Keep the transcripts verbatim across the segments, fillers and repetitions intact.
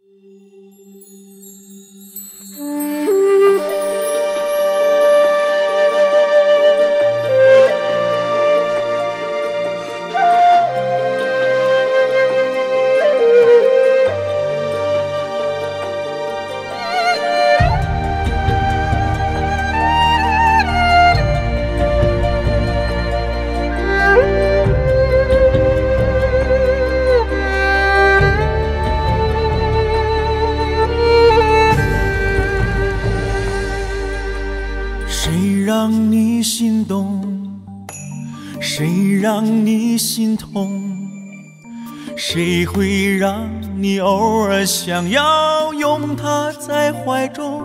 谁让你心动？谁让你心痛？谁会让你偶尔想要拥他在怀中？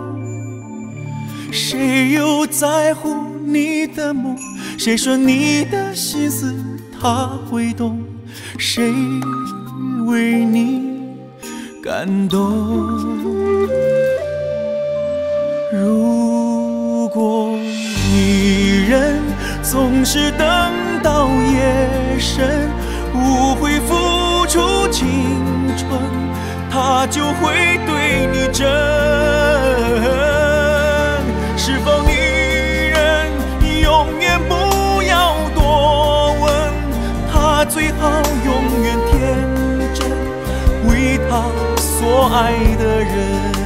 谁又在乎你的梦？谁说你的心思他会懂？谁为你感动？如果女人总是等到夜深，无悔付出青春，她就会对你真。是否女人永远不要多问，她最好永远天真，为她所爱的人。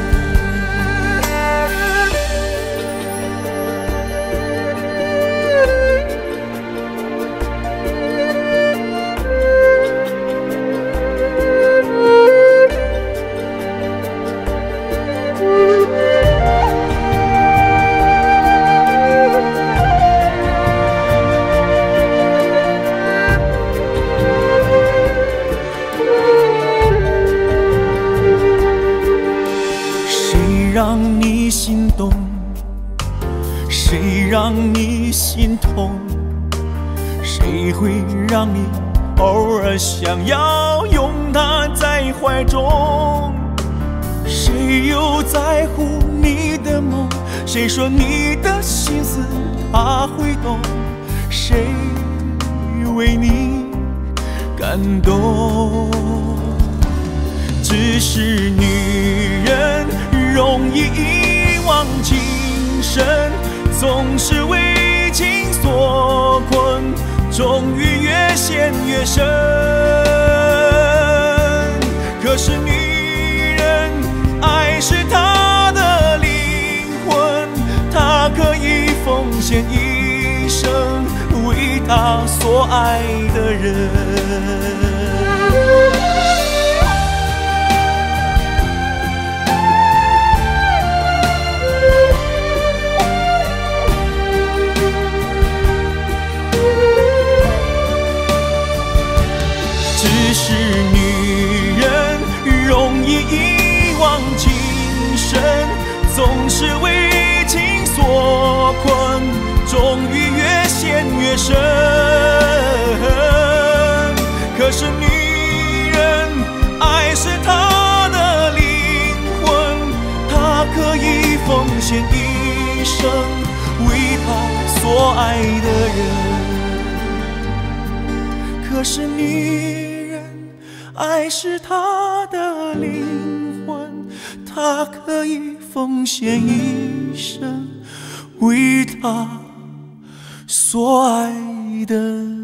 谁让你心动？谁让你心痛？谁会让你偶尔想要拥他在怀中？谁又在乎你的梦？谁说你的心思他会懂？谁为你感动？只是女人容易一往情深，总是为情所困，终于越陷越深。可是女人爱是她的灵魂，她可以奉献一生为她所爱的人。只是女人容易一往情深，总是为情所困，终于越陷越深。可是女人爱是她的灵魂，她可以奉献一生为她所爱的人。可是女人爱是她的灵魂，她可以奉献一生为她所爱的人。